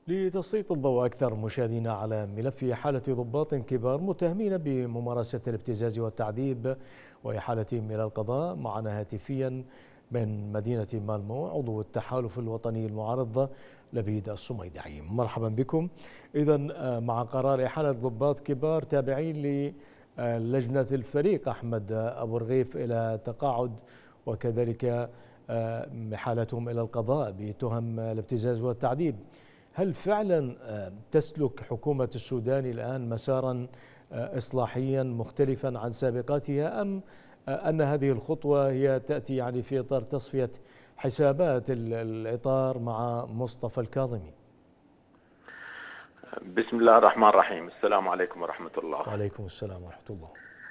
لتسليط الضوء أكثر مشاهدينا على ملف حالة ضباط كبار متهمين بممارسة الابتزاز والتعذيب وإحالتهم إلى القضاء، معنا هاتفيا من مدينة مالمو عضو التحالف الوطني المعارض لبيد الصميدعي. مرحبا بكم. إذا مع قرار إحالة ضباط كبار تابعين للجنة الفريق أحمد أبو رغيف إلى تقاعد، وكذلك إحالتهم إلى القضاء بتهم الابتزاز والتعذيب، هل فعلا تسلك حكومة السودان الآن مسارا إصلاحيا مختلفا عن سابقاتها، أم أن هذه الخطوة هي تأتي يعني في إطار تصفية حسابات الإطار مع مصطفى الكاظمي؟ بسم الله الرحمن الرحيم. السلام عليكم ورحمة الله. وعليكم السلام ورحمة الله.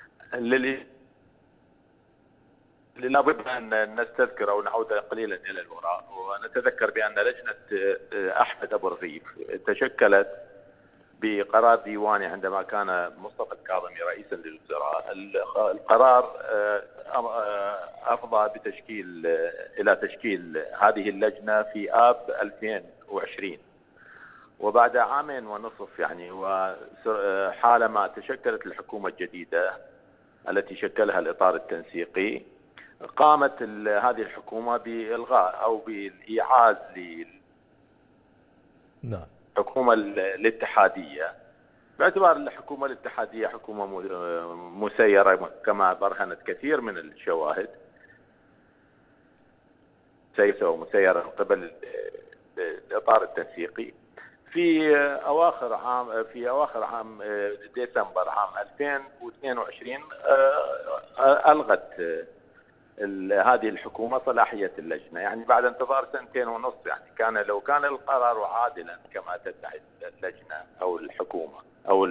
لابد أن نستذكر أو نعود قليلا إلى الوراء ونتذكر بأن لجنة أحمد أبو رغيف تشكلت بقرار ديواني عندما كان مصطفى الكاظمي رئيسا للوزراء. القرار أفضى إلى تشكيل هذه اللجنة في آب 2020، وبعد عامين ونصف يعني وحالما تشكلت الحكومة الجديدة التي شكلها الإطار التنسيقي، قامت هذه الحكومة بإلغاء أو بالإيعاز للحكومة الاتحادية، باعتبار الحكومة الاتحادية حكومة مسيرة كما برهنت كثير من الشواهد، مسيرة من قبل الإطار التنسيقي. في أواخر عام ديسمبر عام 2022 ألغت هذه الحكومة صلاحية اللجنة، يعني بعد انتظار 2.5 سنين. يعني لو كان القرار عادلا كما تدعي اللجنة أو الحكومة أو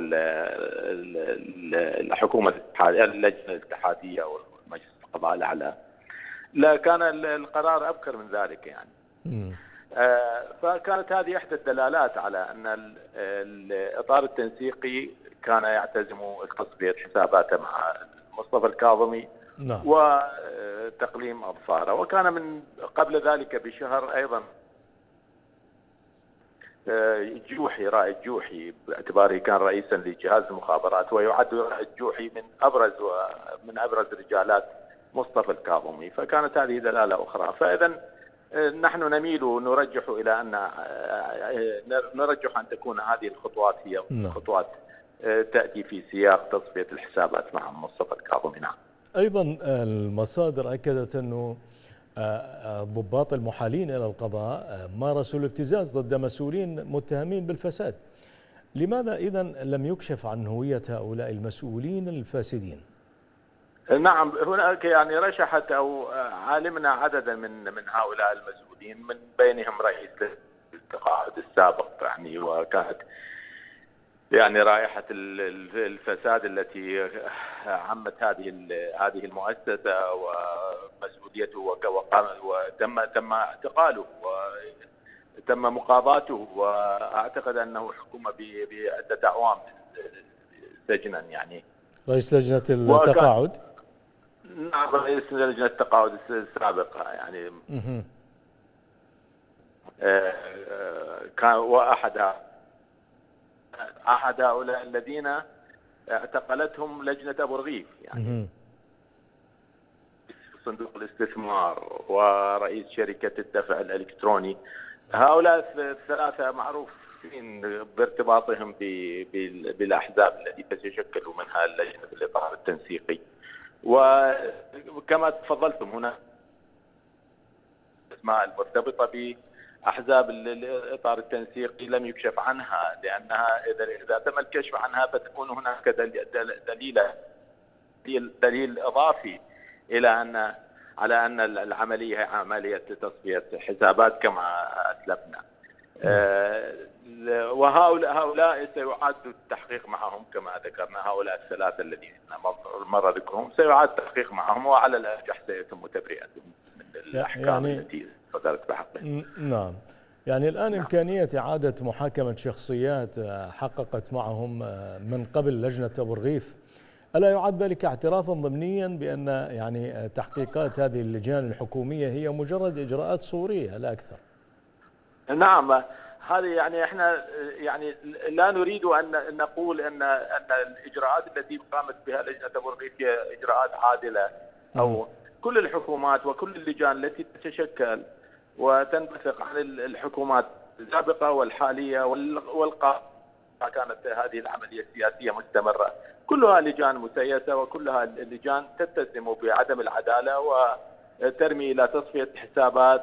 الحكومة الاتحادية، اللجنة الاتحادية أو مجلس القضاء الأعلى، لا كان القرار أبكر من ذلك يعني. فكانت هذه إحدى الدلالات على أن الإطار التنسيقي كان يعتزم تصفية حساباته مع مصطفى الكاظمي وتقليم أظفاره. وكان من قبل ذلك بشهر أيضا رائد جوحي، باعتباره كان رئيسا لجهاز المخابرات، ويعد رائد جوحي من أبرز رجالات مصطفى الكاظمي، فكانت هذه دلالة أخرى. فإذا نحن نميل ونرجح إلى نرجح أن تكون هذه الخطوات هي خطوات تأتي في سياق تصفية الحسابات مع مصطفى الكاظمي. نعم. أيضا المصادر أكدت أنه الضباط المحالين إلى القضاء مارسوا الابتزاز ضد مسؤولين متهمين بالفساد. لماذا إذن لم يكشف عن هوية هؤلاء المسؤولين الفاسدين؟ نعم، هناك يعني رشحت أو علمنا عددا من هؤلاء المسؤولين، من بينهم رئيس التقاعد السابق يعني، وكانت يعني رائحة الفساد التي عمت هذه المؤسسة ومسؤوليته، وتم اعتقاله وتم مقاضاته، وأعتقد أنه حكم بعدة أعوام سجنا يعني. رئيس لجنة التقاعد؟ نعم، رئيس لجنة التقاعد السابقة يعني. كان أحد هؤلاء الذين اعتقلتهم لجنة أبو رغيف يعني، صندوق الاستثمار ورئيس شركة الدفع الإلكتروني. هؤلاء الثلاثة معروفين بارتباطهم بالأحزاب التي تتشكل منها اللجنة في الإطار التنسيقي، وكما تفضلتم هنا الأسماء المرتبطة بأحزاب الإطار التنسيقي لم يكشف عنها، لأنها إذا تم الكشف عنها فتكون هناك دليل إضافي على أن العملية هي عملية تصفية حسابات كما أسلفنا. وهؤلاء سيعاد التحقيق معهم كما ذكرنا، هؤلاء الثلاثة الذين مر ذكرهم سيعاد التحقيق معهم، وعلى الأرجح سيتم تبرئتهم من الأحكام التي صدرت بحقهم. نعم، يعني الآن إمكانية إعادة محاكمة شخصيات حققت معهم من قبل لجنة أبو رغيف، ألا يعد ذلك اعترافا ضمنيا بأن يعني تحقيقات هذه اللجان الحكومية هي مجرد إجراءات صورية لا أكثر؟ نعم، هذه يعني احنا يعني لا نريد ان نقول ان الاجراءات التي قامت بها لجنه ابو رغيف هي اجراءات عادله، او كل الحكومات وكل اللجان التي تتشكل وتنبثق عن الحكومات السابقه والحاليه والقادمه كانت هذه العمليه السياسيه مستمره، كلها لجان مسيسه وكلها لجان تتسم بعدم العداله وترمي الى تصفيه حسابات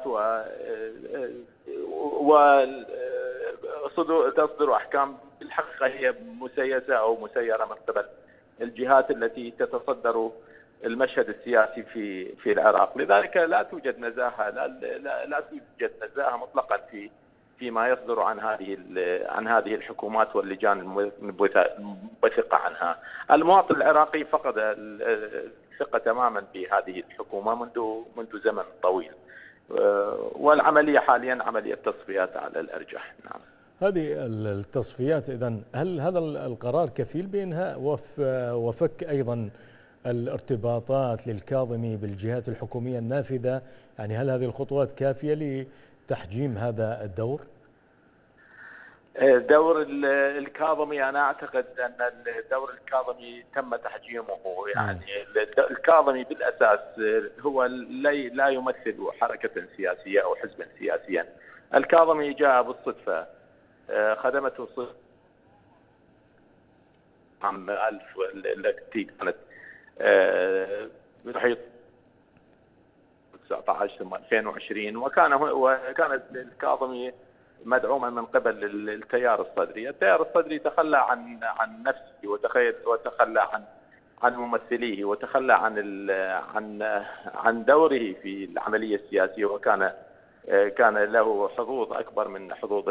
تصدر احكام بالحقيقه هي مسيسه او مسيره من قبل الجهات التي تتصدر المشهد السياسي في العراق، لذلك لا توجد نزاهه لا توجد نزاهه مطلقا فيما يصدر عن هذه الحكومات واللجان المنبثقه عنها. المواطن العراقي فقد الثقه تماما بهذه الحكومه منذ زمن طويل، والعمليه حاليا عمليه تصفيات على الارجح. نعم. هذه التصفيات إذن هل هذا القرار كفيل بإنهاء وفك أيضا الارتباطات للكاظمي بالجهات الحكومية النافذة؟ يعني هل هذه الخطوات كافية لتحجيم هذا الدور؟ دور الكاظمي أنا أعتقد أن الدور الكاظمي تم تحجيمه، يعني الكاظمي بالأساس هو لا يمثل حركة سياسية أو حزبا سياسيا. الكاظمي جاء بالصدفة، خدمته الصدفة عام 1000 التي كانت بتحيط 19 ثم 2020، وكان الكاظمي مدعوما من قبل التيار الصدري. التيار الصدري تخلى عن نفسه وتخلى عن ممثليه وتخلى عن دوره في العملية السياسية، وكان له حظوظ أكبر من حظوظ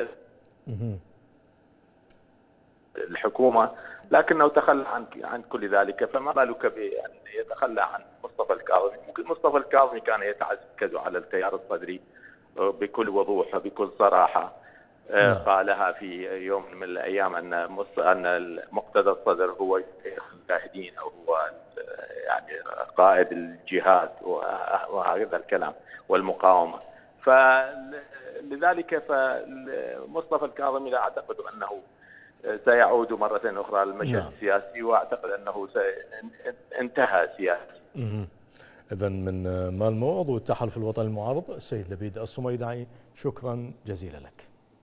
الحكومة، لكنه تخلى عن كل ذلك، فما بالك بأن يتخلى عن مصطفى الكاظمي؟ مصطفى الكاظمي كان يتعكز على التيار الصدري بكل وضوح وبكل صراحة. قالها في يوم من الأيام أن مقتدى الصدر هو المجاهدين أو هو يعني قائد الجهاد وهذا الكلام والمقاومة. فلذلك فمصطفى الكاظمي لا أعتقد أنه سيعود مرة أخرى للمشهد السياسي، وأعتقد أنه انتهى سياسي. إذن من مالمو عضو التحالف الوطني المعارض السيد لبيد الصميدعي، شكرا جزيلا لك.